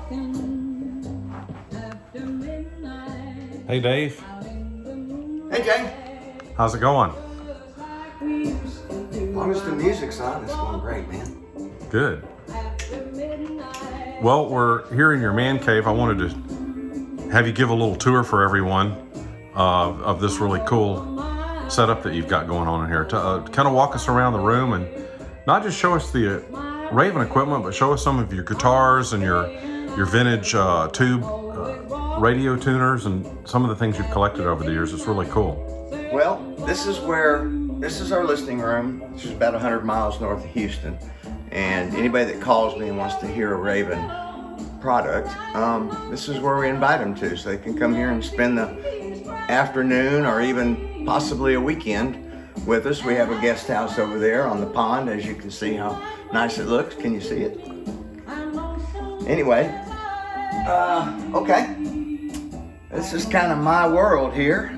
Hey Dave, Hey Jay, how's it going? as long as the music's on, it's going great, man. Good. Well, we're here in your man cave. I wanted to have you give a little tour for everyone of this really cool setup that you've got going on in here. Kind of walk us around the room and not just show us the Raven equipment, but show us some of your guitars and your vintage tube radio tuners and some of the things you've collected over the years. It's really cool. Well, this is our listening room. This is about 100 miles north of Houston. And anybody that calls me and wants to hear a Raven product, this is where we invite them to, so they can come here and spend the afternoon or even possibly a weekend with us. We have a guest house over there on the pond, as you can see how nice it looks. Can you see it? Anyway, okay. This is kind of my world here.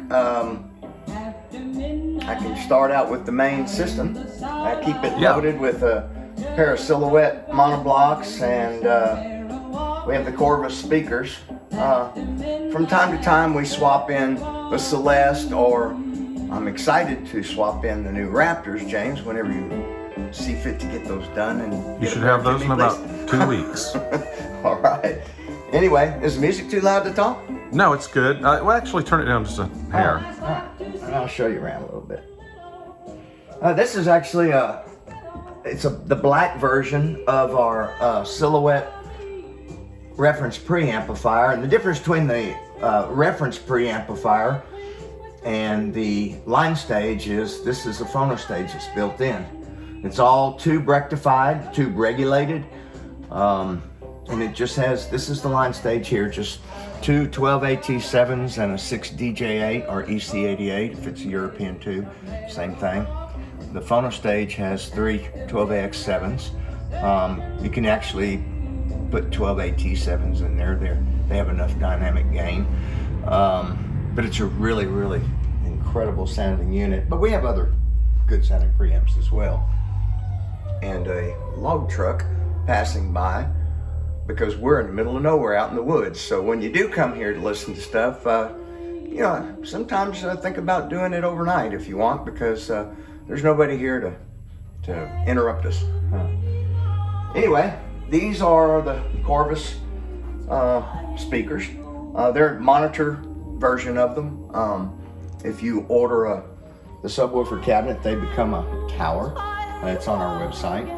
I can start out with the main system. I keep it loaded with a pair of Silhouette monoblocks, and we have the Corvus speakers. From time to time we swap in the Celeste, or I'm excited to swap in the new Raptors, James, whenever you see fit to get those done. And You should have those in about 2 weeks. All right. Anyway, is the music too loud to talk? No, it's good. We'll actually turn it down just a hair. All right. And I'll show you around a little bit. This is actually the black version of our Silhouette reference preamplifier. And the difference between the reference preamplifier and the line stage is this is a phono stage that's built in. It's all tube rectified, tube regulated. And it just has, this is the line stage here, just two 12AT7s and a 6 DJ8 or EC88 if it's a European tube, same thing. The phono stage has three 12AX7s. You can actually put 12AT7s in there. They have enough dynamic gain. But it's a really, really incredible sounding unit. But we have other good sounding preamps as well. And a log truck passing by, because we're in the middle of nowhere out in the woods. So when you do come here to listen to stuff, you know, sometimes think about doing it overnight if you want, because there's nobody here to interrupt us. Anyway, these are the Corvus speakers. They're a monitor version of them. If you order the subwoofer cabinet, they become a tower. It's on our website.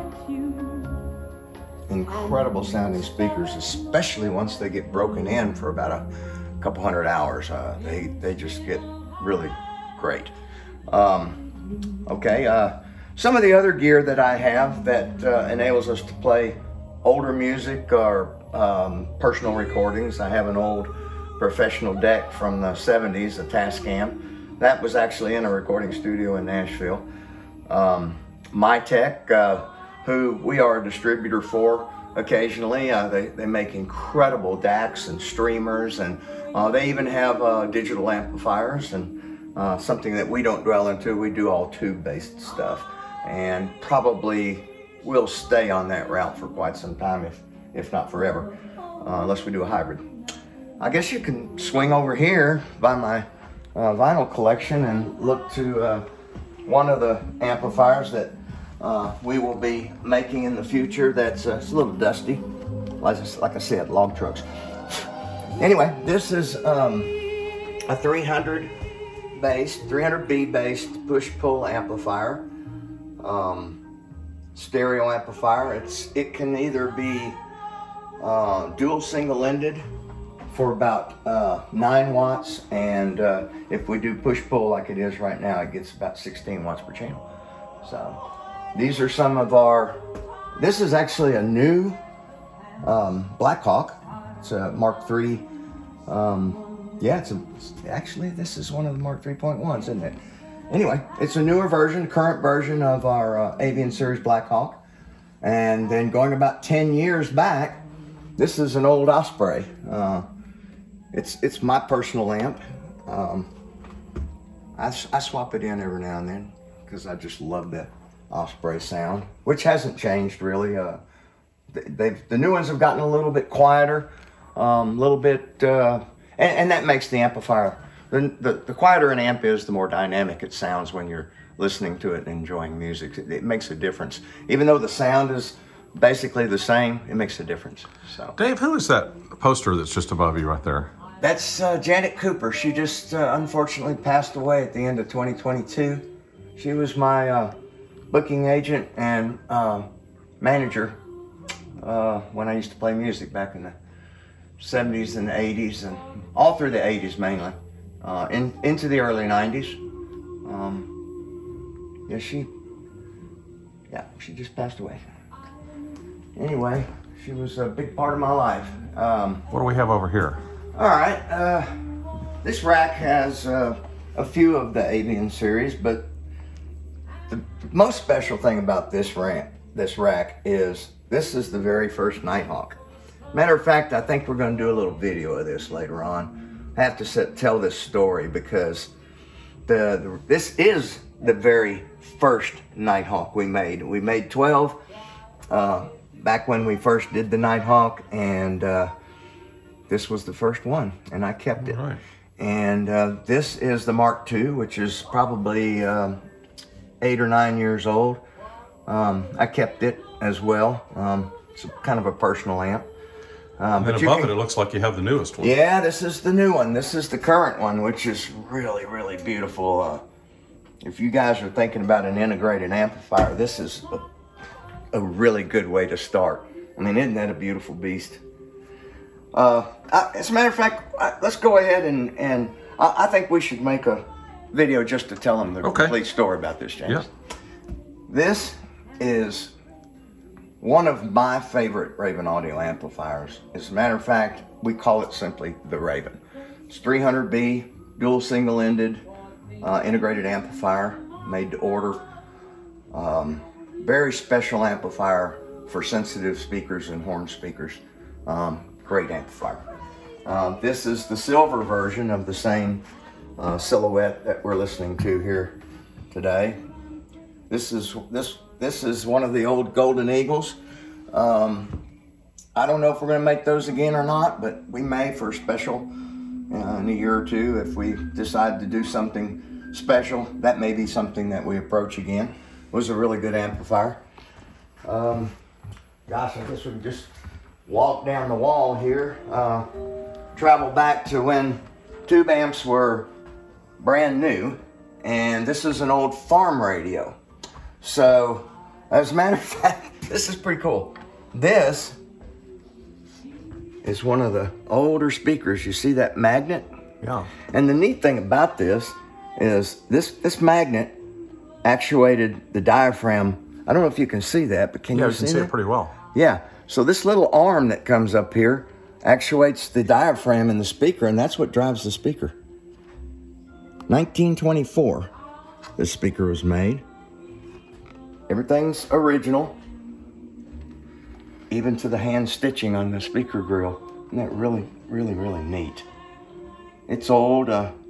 Incredible sounding speakers, especially once they get broken in for about a couple hundred hours. They just get really great. Okay, some of the other gear that I have that enables us to play older music or personal recordings. I have an old professional deck from the 70s, a Tascam. That was actually in a recording studio in Nashville. Mytek, who we are a distributor for occasionally. They make incredible DACs and streamers, and they even have digital amplifiers, and something that we don't dwell into. We do all tube-based stuff, and probably will stay on that route for quite some time, if not forever, unless we do a hybrid. I guess you can swing over here by my vinyl collection and look to one of the amplifiers that we will be making in the future. That's it's a little dusty, like I said, log trucks. Anyway, this is a 300B based push-pull amplifier, stereo amplifier. It can either be dual single-ended for about 9 watts, and if we do push-pull like it is right now, it gets about 16 watts per channel. So these are some of our, this is actually a new Blackhawk. It's a Mark III. Yeah, actually this is one of the Mark 3.1s, isn't it? Anyway, it's a newer version, current version of our Avian Series Blackhawk. And then going about 10 years back, this is an old Osprey. It's my personal amp. I swap it in every now and then because I just love the Osprey sound, which hasn't changed really. The new ones have gotten a little bit quieter. little bit, and that makes the amplifier, the quieter an amp is, the more dynamic it sounds when you're listening to it and enjoying music. It makes a difference. Even though the sound is basically the same, it makes a difference. So, Dave, who is that poster that's just above you right there? that's Janet Cooper. She just unfortunately passed away at the end of 2022. She was my booking agent and manager when I used to play music back in the 70s and 80s, and all through the 80s mainly, into the early 90s. She just passed away. Anyway, she was a big part of my life. What do we have over here? All right, this rack has a few of the Avian series, but the most special thing about this rack is this is the very first Nighthawk. Matter of fact, I think we're going to do a little video of this later on. I have to tell this story because this is the very first Nighthawk we made. We made 12 back when we first did the Nighthawk, and this was the first one, and I kept it. Right. And this is the Mark II, which is probably 8 or 9 years old. I kept it as well. It's kind of a personal amp. And then above it looks like you have the newest one. Yeah, this is the new one. This is the current one, which is really, really beautiful. If you guys are thinking about an integrated amplifier, this is a really good way to start. I mean, isn't that a beautiful beast? As a matter of fact, let's go ahead and I think we should make a video just to tell them the complete story about this, James. Yeah. This is one of my favorite Raven audio amplifiers. As a matter of fact, we call it simply the Raven. It's 300B, dual single-ended, integrated amplifier, made to order. Very special amplifier for sensitive speakers and horn speakers. Great amplifier. This is the silver version of the same Silhouette that we're listening to here today. This is one of the old Golden Eagles. I don't know if we're going to make those again or not, but we may for a special in a year or two. If we decide to do something special, that may be something that we approach again. It was a really good amplifier. Gosh, I guess we can just walk down the wall here. Travel back to when tube amps were brand new, and this is an old farm radio. So, as a matter of fact, this is pretty cool. This is one of the older speakers. You see that magnet? Yeah. And the neat thing about this is this magnet actuated the diaphragm. I don't know if you can see that, but can you see that? Yeah, you can see it pretty well. Yeah. So this little arm that comes up here actuates the diaphragm in the speaker, and that's what drives the speaker. 1924, this speaker was made. Everything's original, even to the hand stitching on the speaker grill. Isn't that really, really, really neat? It's old.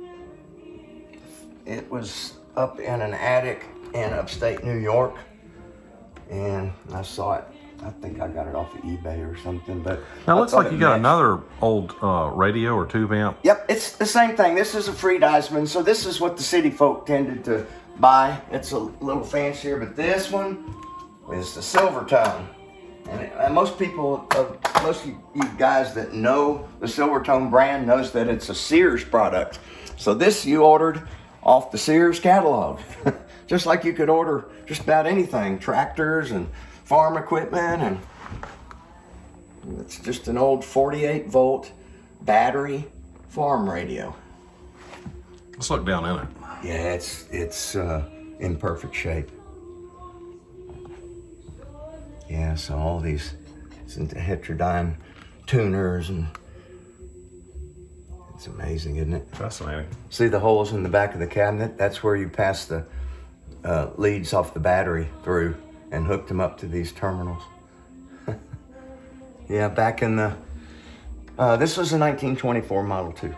It was up in an attic in upstate New York, and I saw it. I think I got it off of eBay or something. But now it looks like you got another old radio or tube amp. Yep, it's the same thing. This is a Friedeisman, so this is what the city folk tended to buy. It's a little fancier, but this one is the Silvertone. And most people, most of you guys that know the Silvertone brand knows that it's a Sears product. So this you ordered off the Sears catalog. Just like you could order just about anything, tractors and farm equipment, and it's just an old 48-volt battery farm radio. Let's look down in it. Yeah, it's in perfect shape. Yeah, so all these heterodyne tuners, and it's amazing, isn't it? Fascinating. See the holes in the back of the cabinet? That's where you pass the leads off the battery through and hooked them up to these terminals. Yeah, back in the, this was a 1924 Model 2.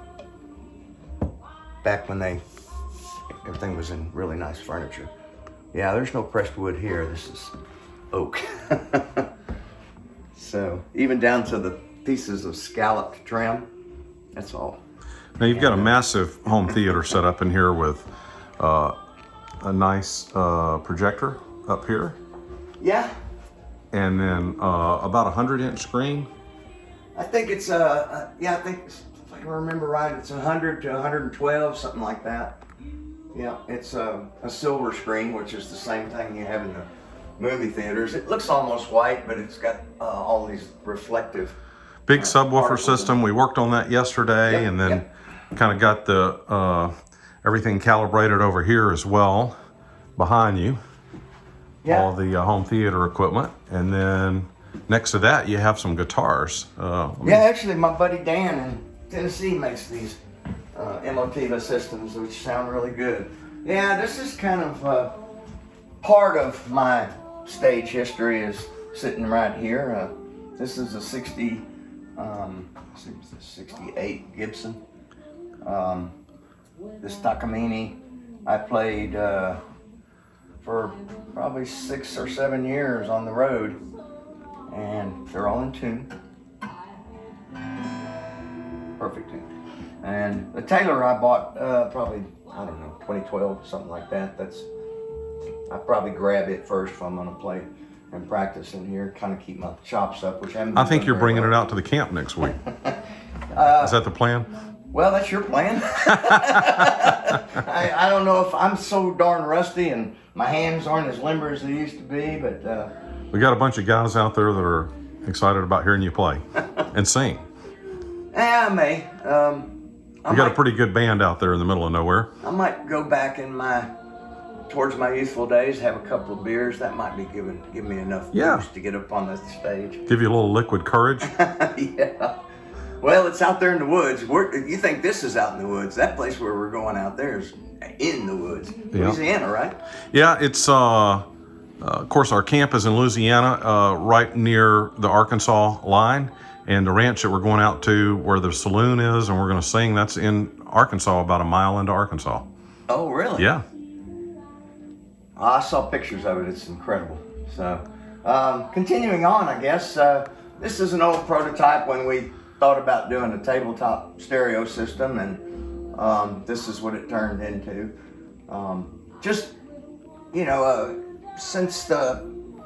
Back when everything was in really nice furniture. Yeah, there's no pressed wood here. This is oak. So even down to the pieces of scalloped trim. That's all. Now you've got a massive home theater set up in here with a nice projector up here. Yeah. And then about 100-inch screen. I think it's yeah, I think if I can remember right, it's 100 to 112, something like that. Yeah, it's a silver screen, which is the same thing you have in the movie theaters. It looks almost white, but it's got all these reflective. Big subwoofer system. We worked on that yesterday, and then kind of got the everything calibrated over here as well, behind you. Yeah. All the home theater equipment, and then next to that you have some guitars. Yeah, actually, my buddy Dan in Tennessee makes these Emotiva systems, which sound really good. Yeah, this is kind of part of my stage history is sitting right here. This is a 68 Gibson. This Takamine, I played for probably 6 or 7 years on the road, and they're all in tune. Perfect tune. And the Taylor I bought probably, I don't know, 2012, something like that. I probably grab it first if I'm gonna play and practice in here, kind of keep my chops up, which I haven't. I think you're bringing it out to the camp next week. Is that the plan? Well, that's your plan. I don't know if I'm so darn rusty and my hands aren't as limber as they used to be, but we got a bunch of guys out there that are excited about hearing you play and sing. Yeah, I may. We got a pretty good band out there in the middle of nowhere. I might go back towards my youthful days, have a couple of beers. That might be give me enough boost to get up on the stage. Give you a little liquid courage. Yeah. Well, it's out there in the woods. You think this is out in the woods? That place where we're going out there is in the woods. Louisiana, right? Yeah, it's of course our camp is in Louisiana, right near the Arkansas line, and the ranch that we're going out to where the saloon is and we're going to sing, that's in Arkansas, about a mile into Arkansas. Oh, really? Yeah. I saw pictures of it. It's incredible. So, continuing on, I guess, this is an old prototype when we thought about doing a tabletop stereo system, and this is what it turned into. Just, since the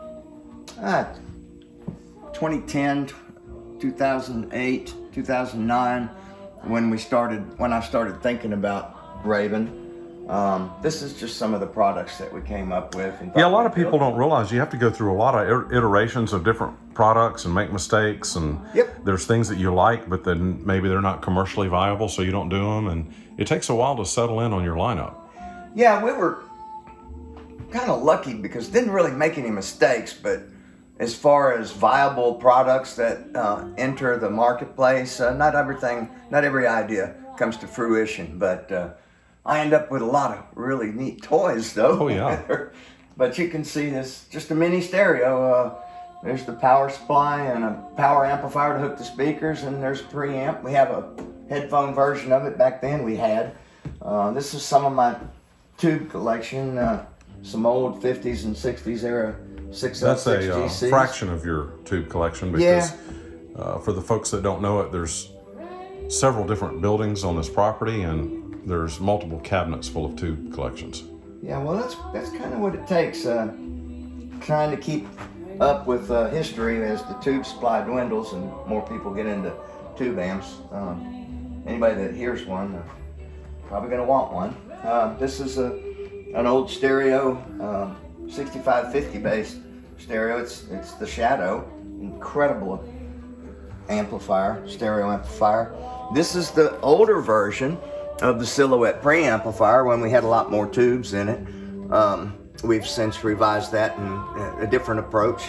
2010, 2008, 2009, when I started thinking about Raven. This is just some of the products that we came up with. Yeah, a lot of people don't realize you have to go through a lot of iterations of different products and make mistakes, and there's things that you like, but then maybe they're not commercially viable, so you don't do them, and it takes a while to settle in on your lineup. Yeah, we were kind of lucky because didn't really make any mistakes, but as far as viable products that enter the marketplace, not every idea comes to fruition, but I end up with a lot of really neat toys, though. Oh, yeah. But you can see this, just a mini stereo. There's the power supply and a power amplifier to hook the speakers, and there's a preamp. We have a headphone version of it. Back then we had. This is some of my tube collection, some old 50s and 60s era 606 GCs. That's a fraction of your tube collection, because for the folks that don't know it, there's several different buildings on this property, and there's multiple cabinets full of tube collections. Yeah, well, that's kind of what it takes. Trying to keep up with history as the tube supply dwindles and more people get into tube amps. Anybody that hears one, probably going to want one. This is an old stereo, 6550 bass stereo. It's the Shadow, incredible amplifier, stereo amplifier. This is the older version of the Silhouette preamplifier when we had a lot more tubes in it. We've since revised that in a different approach.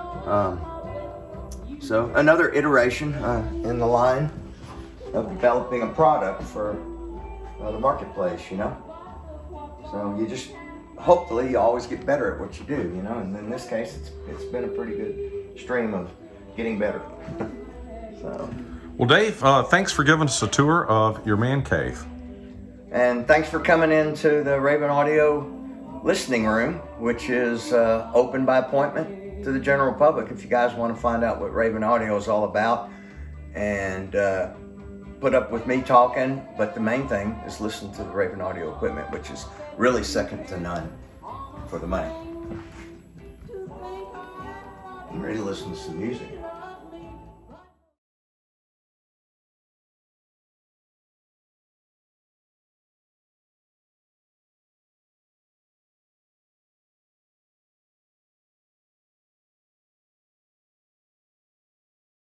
So another iteration in the line of developing a product for the marketplace, So you just, hopefully you always get better at what you do, and in this case it's been a pretty good stream of getting better. So. Well, Dave, thanks for giving us a tour of your man cave. And thanks for coming into the Raven Audio listening room, which is open by appointment to the general public if you guys want to find out what Raven Audio is all about and put up with me talking, but the main thing is listen to the Raven audio equipment, which is really second to none for the money. I'm ready to listen to some music.